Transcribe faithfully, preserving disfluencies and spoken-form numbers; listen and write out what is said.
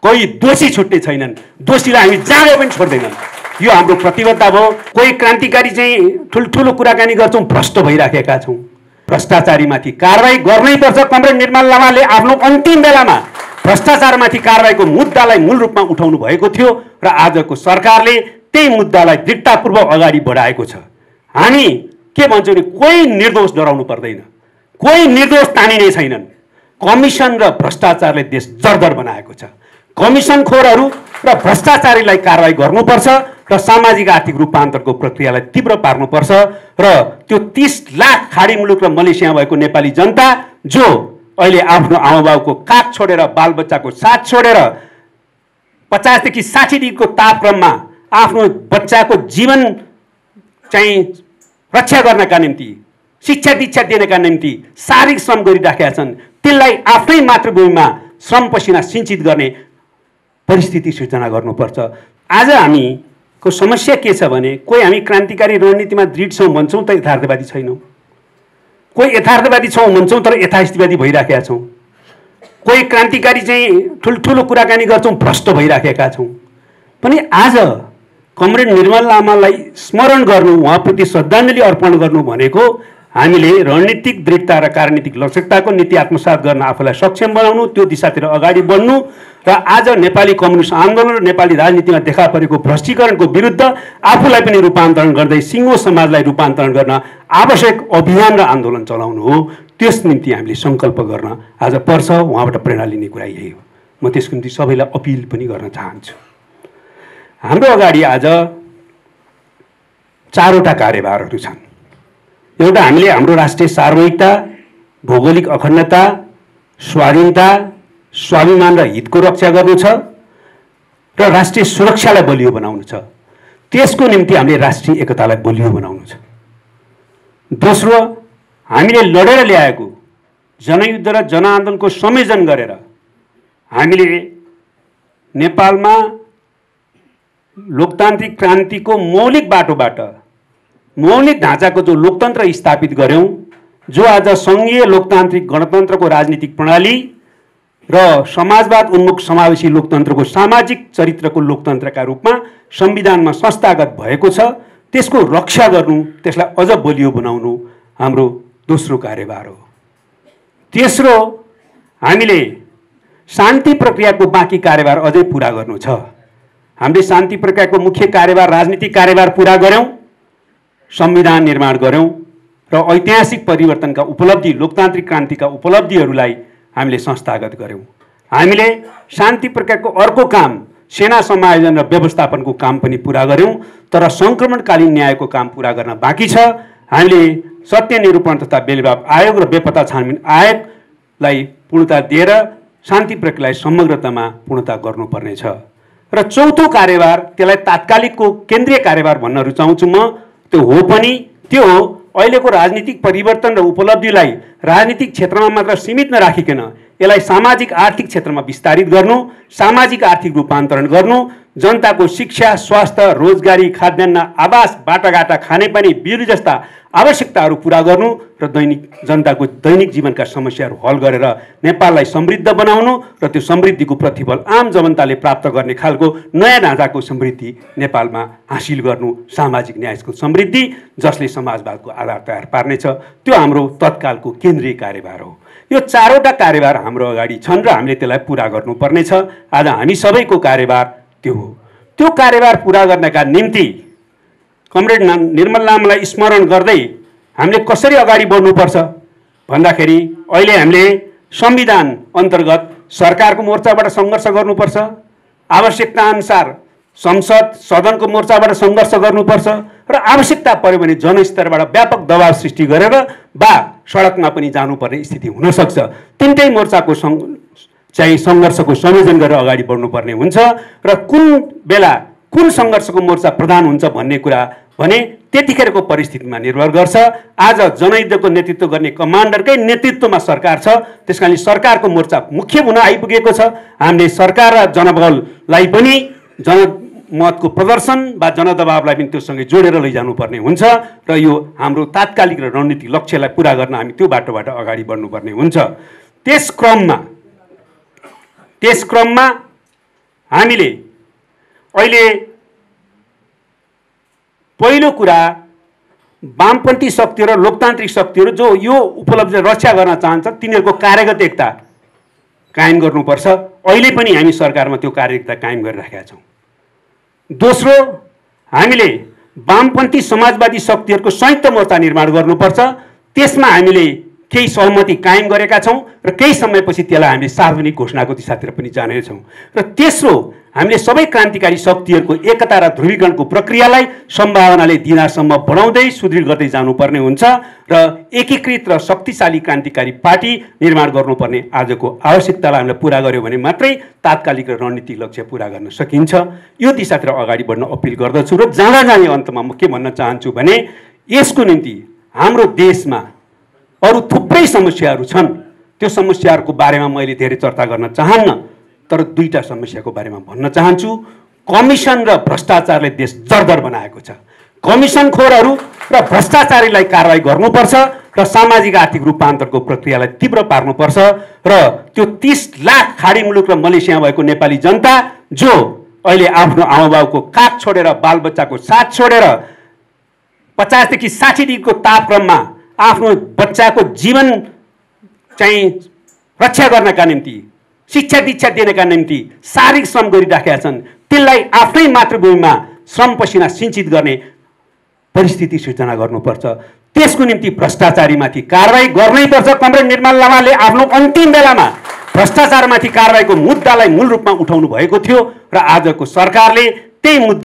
कोही दोषी छुट्ने छैनन्, दोषीलाई हामी जाँदै पनि छोड्दैनौँ। यो हाम्रो प्रतिबद्धता भयो। कोही क्रान्तिकारी चाहिँ ठुल्ठुलो कुराकानी गर्छौँ, भ्रष्ट भइराखेका छौँ। भ्रष्टाचारीमाथि कारबाही गर्नैपर्छ। कमरेड निर्मल लामाले आफ्नो अन्तिम बेलामा भ्रष्टाचारमाथि कारबाहीको मुद्दालाई मूल रूपमा उठाउनु भएको थियो र आजको सरकारले त्यही मुद्दालाई दृढतापूर्वक अगाडि बढाएको छ। हामी के भन्छौँ भने कोही निर्दोष डराउनु पर्दैन, कोही निर्दोष तानिने छैनन्। कमिसन र भ्रष्टाचारले देश जर्जर बनाएको छ। कमिसनखोरहरू र भ्रष्टाचारीलाई कारबाही गर्नुपर्छ र सामाजिक आर्थिक रूपान्तरको प्रक्रियालाई तीव्र पार्नुपर्छ र त्यो तीस लाख खाडी मुलुक र मलेसिया भएको नेपाली जनता जो अहिले आफ्नो आमाबाउको काख छोडेर बालबच्चाको साथ छोडेर पचासदेखि साठी डिग्रीको तापक्रममा आफ्नो बच्चाको जीवन चाहिँ रक्षा गर्नका निम्ति, शिक्षा दीक्षा दिनका निम्ति शारीरिक श्रम गरिराखेका छन्, त्यसलाई आफ्नै मातृभूमिमा श्रम पसिना सिंचित गर्ने परिस्थिति सृजना गर्नुपर्छ। आज हामीको समस्या के छ भने कोही हामी क्रान्तिकारी रणनीतिमा दृढ छौँ भन्छौँ त यथार्थवादी छैनौँ, कोही यथार्थवादी छौँ भन्छौँ तर यथास्थितिवादी भइराखेका छौँ, कोही क्रान्तिकारी चाहिँ ठुल्ठुलो कुराकानी गर्छौँ, भ्रष्ट भइराखेका छौँ। पनि आज कमरेड निर्मल लामालाई स्मरण गर्नु, उहाँप्रति श्रद्धाञ्जली अर्पण गर्नु भनेको हामीले रणनीतिक दृढता र कार्यनीतिक लचकताको नीति आत्मसात गर्न आफूलाई सक्षम बनाउनु, त्यो दिशातिर अगाडि बढ्नु र आज नेपाली कम्युनिस्ट आन्दोलन र नेपाली राजनीतिमा देखा परेको भ्रष्टीकरणको विरुद्ध आफूलाई पनि रूपान्तरण गर्दै सिङ्गो समाजलाई रूपान्तरण गर्न आवश्यक अभियान र आन्दोलन चलाउनु हो। त्यस निम्ति हामीले सङ्कल्प गर्न आज पर्छ। उहाँबाट प्रेरणा लिने कुरा यही हो। म त्यसको निम्ति सबैलाई अपिल पनि गर्न चाहन्छु। हाम्रो अगाडि आज चारवटा कार्यभारहरू छन्। एउटा हामीले हाम्रो राष्ट्रिय सार्वभौमिकता, भौगोलिक अखण्डता, स्वाधीनता, स्वाभिमान र हितको रक्षा गर्नु छ र राष्ट्रिय सुरक्षालाई बलियो बनाउनु छ। त्यसको निम्ति हामीले राष्ट्रिय एकतालाई बलियो बनाउनु छ। दोस्रो, हामीले लडेर ल्याएको जनयुद्ध र जनआन्दोलनको संयोजन गरेर हामीले नेपालमा लोकतान्त्रिक क्रान्तिको मौलिक बाटोबाट मौलिक ढाँचाको जो लोकतन्त्र स्थापित गर्यौं, जो आज सङ्घीय लोकतान्त्रिक गणतन्त्रको राजनीतिक प्रणाली र समाजवाद उन्मुख समावेशी लोकतन्त्रको सामाजिक चरित्रको लोकतन्त्रका रूपमा संविधानमा संस्थागत भएको छ, त्यसको रक्षा गर्नु, त्यसलाई अझ बलियो बनाउनु हाम्रो दोस्रो कार्यभार हो। तेस्रो, हामीले शान्ति प्रक्रियाको बाँकी कार्यभार अझै पुरा गर्नु छ। हामीले शान्ति प्रक्रियाको मुख्य कार्यभार राजनीतिक कार्यभार पुरा गर्यौं, संविधान निर्माण गर्यौं र ऐतिहासिक परिवर्तनका उपलब्धि, लोकतान्त्रिक क्रान्तिका उपलब्धिहरूलाई हामीले संस्थागत गर्यौं। हामीले शान्ति प्रक्रियाको अर्को काम सेना समायोजन र व्यवस्थापनको काम पनि पुरा गर्यौं, तर संक्रमणकालीन न्यायको काम पुरा गर्न बाँकी छ। हामीले सत्य निरूपण तथा बेलबाब आयोग र बेपत्ता छानबिन आयोगलाई पूर्णता दिएर शान्ति प्रक्रियालाई समग्रतामा पूर्णता गर्नुपर्नेछ। र चौथो कार्यभार, त्यसलाई तात्कालिकको केन्द्रीय कार्यभार भन्न रुचाउँछु म, त्यो हो पनि त्यो हो अहिलेको राजनीतिक परिवर्तन र उपलब्धिलाई राजनीतिक क्षेत्रमा मात्र सीमित नराखिकन यसलाई सामाजिक आर्थिक क्षेत्रमा विस्तारित गर्नु, सामाजिक आर्थिक रूपान्तरण गर्नु, जनताको शिक्षा, स्वास्थ्य, रोजगारी, खाद्यान्न, आवास, बाटाघाटा, खानेपानी, बिजुली जस्ता आवश्यकताहरू पुरा गर्नु र दैनिक जनताको दैनिक जीवनका समस्याहरू हल गरेर नेपाललाई समृद्ध बनाउनु र त्यो समृद्धिको प्रतिफल आम जनताले प्राप्त गर्ने खालको नयाँ ढाँचाको समृद्धि नेपालमा हासिल गर्नु, सामाजिक न्यायको समृद्धि जसले समाजवादको आधार तयार पार्नेछ, त्यो हाम्रो तत्कालको केन्द्रीय कार्यभार हो। यो चारवटा कार्यभार हाम्रो अगाडि छन् र हामीले त्यसलाई पुरा गर्नुपर्नेछ। आज हामी सबैको कार्यभार त्यो हो। त्यो कार्यभार पुरा गर्नका निम्ति कमरेड निर्मल लामालाई स्मरण गर्दै हामीले कसरी अगाडि बढ्नुपर्छ भन्दाखेरि अहिले हामीले संविधान अन्तर्गत सरकारको मोर्चाबाट सङ्घर्ष गर्नुपर्छ, आवश्यकता अनुसार संसद सदनको मोर्चाबाट सङ्घर्ष गर्नुपर्छ र आवश्यकता पर्यो भने जनस्तरबाट व्यापक दबाव सृष्टि गरेर वा सडकमा पनि जानुपर्ने स्थिति हुनसक्छ। तिनटै मोर्चाको चाहिँ सङ्घर्षको संयोजन गरेर अगाडि बढ्नुपर्ने हुन्छ र कुन बेला कुन सङ्घर्षको मोर्चा प्रधान हुन्छ भन्ने कुरा भने त्यतिखेरको परिस्थितिमा निर्भर गर्छ। आज जनयुद्धको नेतृत्व गर्ने कमान्डरकै नेतृत्वमा सरकार छ, त्यसकारणले सरकारको मोर्चा मुख्य हुन आइपुगेको छ। हामीले सरकार र जनबललाई पनि जनमतको प्रदर्शन वा जनदबावलाई पनि त्योसँगै जोडेर लैजानुपर्ने हुन्छ र यो हाम्रो तात्कालिक र रणनीतिक लक्ष्यलाई पुरा गर्न हामी त्यो बाटोबाट अगाडि बढ्नुपर्ने हुन्छ। त्यस क्रममा त्यस क्रममा हामीले अहिले पहिलो कुरा वामपन्थी शक्तिहरू र लोकतान्त्रिक शक्तिहरू जो यो उपलब्धि रक्षा गर्न चाहन्छ तिनीहरूको कार्यगत एकता कायम गर्नुपर्छ। अहिले पनि हामी सरकारमा त्यो कार्यकता कायम गरिराखेका छौँ। दोस्रो, हामीले वामपन्थी समाजवादी शक्तिहरूको संयुक्त मोर्चा निर्माण गर्नुपर्छ। त्यसमा हामीले केही सहमति कायम गरेका छौँ र केही समयपछि त्यसलाई हामीले सार्वजनिक घोषणाको दिशातिर पनि जानेछौँ। र तेस्रो, हामीले सबै क्रान्तिकारी शक्तिहरूको एकता र ध्रुवीकरणको प्रक्रियालाई सम्भावनाले दिनासम्म बढाउँदै सुदृढ गर्दै जानुपर्ने हुन्छ र एकीकृत र शक्तिशाली क्रान्तिकारी पार्टी निर्माण गर्नुपर्ने आजको आवश्यकतालाई हामीले पुरा गर्यो भने मात्रै तात्कालिक र रणनीतिक लक्ष्य पुरा गर्न सकिन्छ। यो दिशातिर अगाडि बढ्न अपिल गर्दछु र जाँदा जाने अन्तमा म के भन्न चाहन्छु भने यसको निम्ति हाम्रो देशमा अरू थुप्रै समस्याहरू छन्। त्यो समस्याहरूको बारेमा मैले धेरै चर्चा गर्न चाहन्न, तर दुईटा समस्याको बारेमा भन्न चाहन्छु। कमिसन र भ्रष्टाचारले देश जर्जर बनाएको छ। कमिसनखोरहरू र भ्रष्टाचारीलाई कारवाही गर्नुपर्छ र सामाजिक आर्थिक रूपान्तरको प्रक्रियालाई तीव्र पार्नुपर्छ र त्यो तीस लाख खाडी मुलुक र मलेसिया भएको नेपाली जनता जो अहिले आफ्नो आमाबाउको काख छोडेर बालबच्चाको साथ छोडेर पचासदेखि साठी डिग्रीको तापक्रममा आफ्नो बच्चाको जीवन चाहिँ रक्षा गर्नका निम्ति, शिक्षा दीक्षा दिनका निम्ति शारीरिक श्रम गरिराखेका छन्, त्यसलाई आफ्नै मातृभूमिमा श्रम पसिना सिंचित गर्ने परिस्थिति सिर्जना गर्नुपर्छ। त्यसको निम्ति भ्रष्टाचारीमाथि कारवाही गर्नैपर्छ। कमरेड निर्मल लामाले आफ्नो अन्तिम बेलामा भ्रष्टाचारमाथि कारवाहीको मुद्दालाई मूल रूपमा उठाउनु भएको थियो र आजको सरकारले त्यही मुद्दा